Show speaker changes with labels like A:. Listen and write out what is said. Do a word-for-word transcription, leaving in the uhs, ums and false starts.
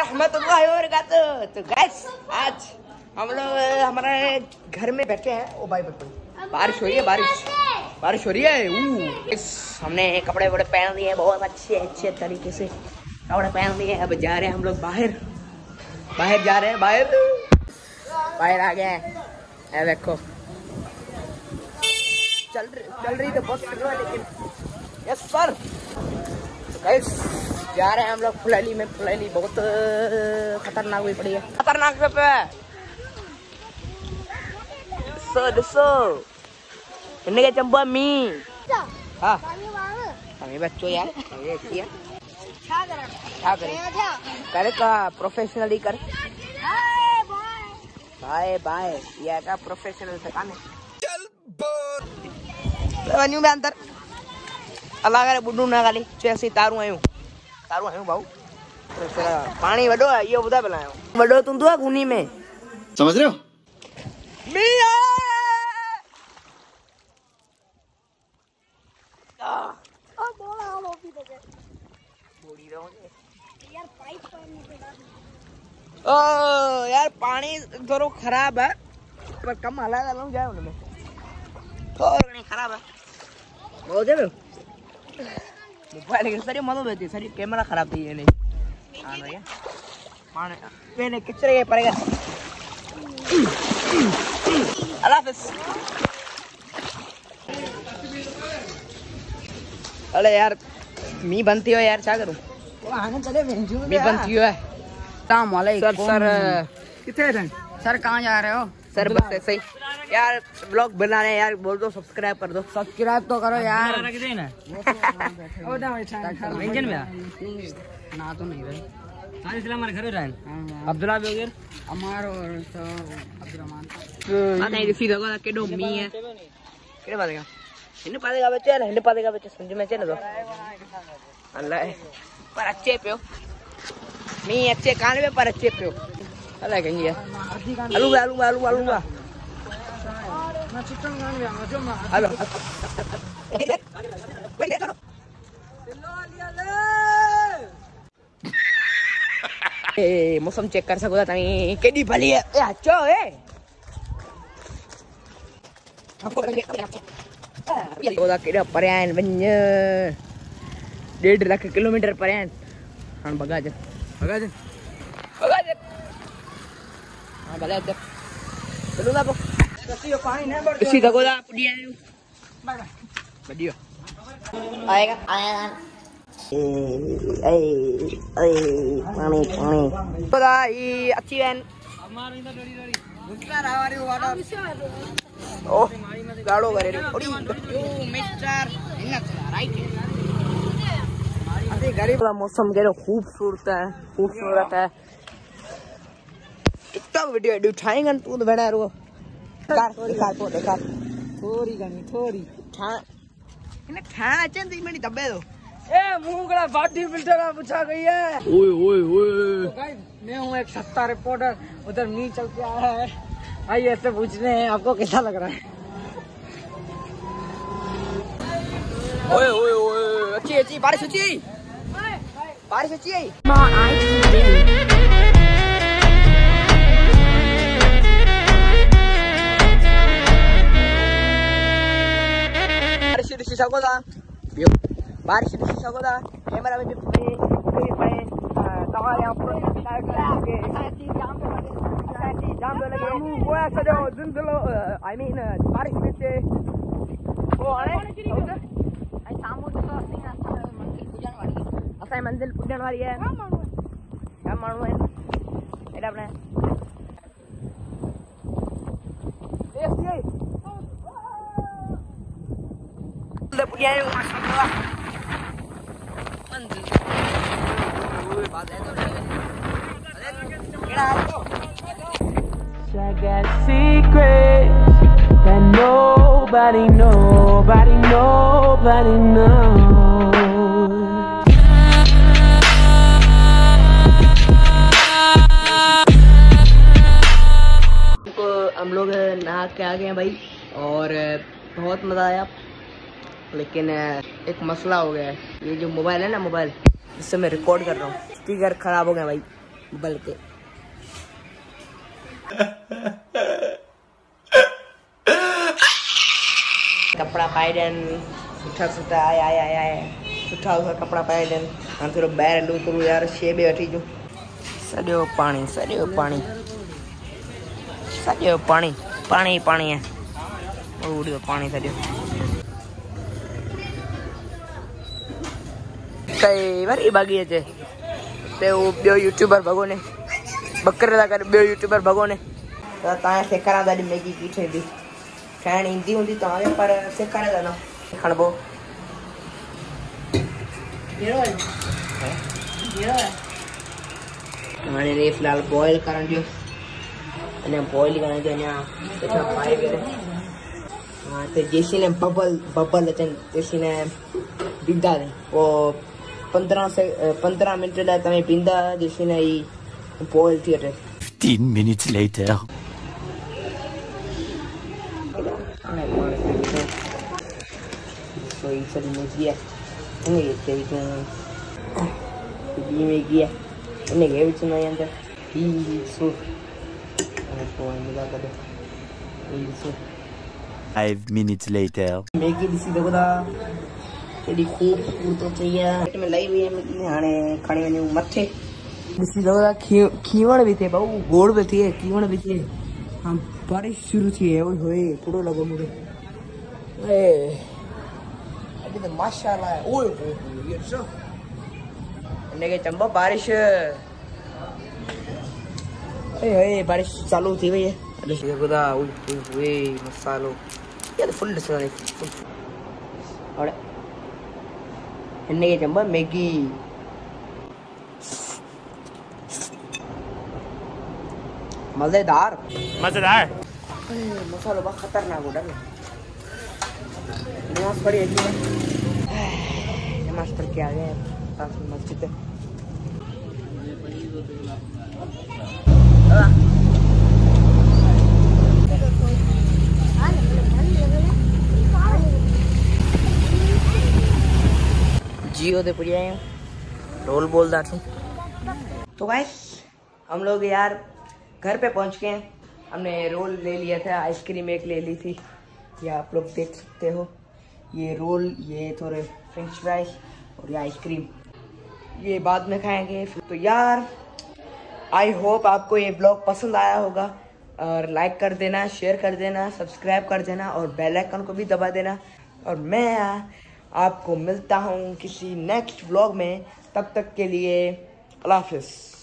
A: रहमतुल्लाहि व बरकातुहू। तो गाइस आज हम लोग हमारे घर में बैठे हैं। ओ भाई भाई बारिश हो रही है, बारिश बारिश हो रही है। इस हमने कपड़े वपड़े पहन लिए बहुत अच्छे अच्छे तरीके से कपड़े पहन लिए। अब जा रहे हैं हम लोग बाहर बाहर जा रहे हैं बाहर बाहर आ गए हैं। देखो चल चल रही तो बहुत चल रहा है लेकिन यस सर। तो गाइस जा रहे हैं हम लोग फुलैली में। फुलैली बहुत खतरनाक हुई पड़ी है, खतरनाक पे सो दसो इन्हें के चंबा मी हाँ हमें बच्चों यार ये किया क्या करे करे का प्रोफेशनली कर बाय बाय ये का प्रोफेशनल से काने चल बन्यू में अंदर अल्लाह करे बुड्डू ना खाली चेसी तारू आयो तारू आयो बाऊ तो पानी वडो है ये बुदा बनायो वडो तुम दुआ गुनी में
B: समझ रहे हो
A: मिया आ बोला हम ओपी दे बोड़ी रहो यार पाइप ओ यार पानी थोड़ा खराब है पर कम हला डालूं जाए उनमें थोड़ा नहीं खराब है बहुत है मोबाइल के सारी मदद होती सारी कैमरा खराब थी ये नहीं हां भैया पानी पहले किचरे के पड़ेगा। अल्लाह हाफिज। अरे यार मी बनती हो यार क्या करूं आने चले मी बनती हो है अस्सलाम वालेकुम सर सर कितने हैं सर कहाँ जा रहे हो सर बस ऐसे ही यार ब्लॉग बनाने यार बोल दो सब्सक्राइब कर दो सब्सक्राइब तो करो यार इंजन में ना तो नहीं रहे हमारे घर रहे अब्दुल्ला वगैरह अमार और तो अब्दुलरहमान नहीं रिसी लगा केडो मी है केड़े बातेगा इन्हें पादेगा बच्चे ना इन्हें पादेगा बच्चे समझ में चले दो अल्लाह पर अच्छे पे हो मी अच्छे कान में पर अच्छे पे हो अल्लाह कहेंगे यार आलू आलू आलू आलू मैं चिकन खान में आ जाओ हेलो ए मौसम चेक कर सको तानी केडी भली है ए अच्छो ए आपको लगे कोदा केड़ा पर्यान वन्य डेढ़ लाख किलोमीटर पर्यान हां बगा जा बगा जा बगा जा हां भले जा चलो ना कसियो पानी नहीं बढ़ इसी दगोदा पुडिया बाय बाय बढ़ियो आएगा आएगा ए ए ए पानी पानी कोदा ई अच्छी वैन हमार इंदा डड़ी डड़ी गुटला रावारी वाडा ओ गाड़ो करे रे ओडी यू मिस्टर इन्ना राइट अरे गरीब का मौसम केरो खूबसूरत है खूबसूरत है इतना वीडियो एडिट उठाएंगे तू तो बैठा रो कार कार को देखा थोड़ी गनी थोड़ी ठा इन्हें ठाना चंदी मेरी दबे दो ए मुंगड़ा बॉडी बिल्डर का पूछा गई है ओए ओए ओए तो गाइस मैं हूं एक सत्ता रिपोर्टर उधर मी चल के आया है आइए ऐसे पूछने हैं आपको कैसा लग रहा है। ओए ओए ओए अच्छी अच्छी बारिश अच्छी बारिश अच्छी है बारिश दिसी सकोदा बारिश दिसी सकोदा कैमरा में कोई कोई पाए तवारे आपको के ऐसी जाम पे लगे ऐसी जाम पे लगे वो ऐसा जो जिंदलो आई मीन बारिश में से वो आने आई सामू तो नहीं रास्ता मंदिर पूजन वाली है असाई मंदिर पूजन वाली है क्या मानू है एडा अपने यस ये ले पूजन है माशाल्लाह मंदिर ओए बात है तो केड़ा आपको I got secrets that nobody, nobody, nobody knows. हम लोग नहा के आ गए हैं भाई और बहुत मज़ा आया, लेकिन एक मसला हो गया है। ये जो मोबाइल है ना, मोबाइल जिससे मैं रिकॉर्ड कर रहा हूँ, स्पीकर ख़राब हो गया भाई। बल्कि कपड़ा पाए देन सुठा सुठा आए आए आए आए सुठा सुठा कपड़ा पाए देन हाणे थोरो ॿाहिरि हलूं थोरो यार शइ बि वठी अचूं सॼो पाणी सॼो पाणी सॼो पाणी पाणी पाणी आहे उड़ियो पाणी सॼो कई वरी भागी अचे ते उहो ॿियो यूट्यूबर भॻो ने बकरे था करे ॿियो यूट्यूबर भॻो ने त तव्हांखे सेखारियां था अॼु मैगी की ठहंदी खाइण ईंदी हूंदी तव्हांखे पर सेखारे था न खणबो हाणे रे फ़िलहाल बॉइल करण ॾियो अञा बॉइल करण जो अञा सुठा पाए करे हाँ तो जैसे ने बबल बबल अचन जैसे ने बींदा ने वो पंद्रह से पंद्रह मिनट लाइ तव्हां बींदा जैसे ने ही बॉइल थी अचे
B: fifteen minutes later
A: so ये सब मैगी है ये तेरी तो ये मैगी है इन्हें क्या भी सुना यहाँ तक ये सो तो मिला कर दे ये so
B: five minutes later
A: Maggi दिसी देखो ता तेरी खूब तो चाहिए पेट में लाई हुई है मैगी हाने खाने में मथे दिसी देखो ता खी खीवण भी थे बाबू गोड़ भी थे खीवण भी थे हम बारिश शुरू थी है ओए होए थोड़ो लगो मुझे ए अभी तो माशाल्लाह है ओए होए ये सो इन्हें के चंबा बारिश ए ए बारिश चालू थी भई है दिसी देखो ता ओए होए मसालो ये तो फुल डिस्टर्ब है और इन्हें के चंबा मैगी मजेदार
B: मजेदार
A: मसाला बहुत खतरनाक होता है नमाज पढ़ी है नमाज पढ़ के आ गए पास में मस्जिद है जियो दे पुड़िया रोल बोल दा तू तो गाइस हम लोग यार घर पे पहुंच गए हैं हमने रोल ले लिया था आइसक्रीम एक ले ली थी ये आप लोग देख सकते हो ये रोल ये थोड़े फ्रेंच फ्राइज और ये आइसक्रीम ये बाद में खाएंगे तो यार आई होप आपको ये ब्लॉग पसंद आया होगा और लाइक कर देना शेयर कर देना सब्सक्राइब कर देना और बेल आइकन को भी दबा देना और मैं आपको मिलता हूँ किसी नेक्स्ट ब्लॉग में तब तक के लिए अल्लाह हाफिज़।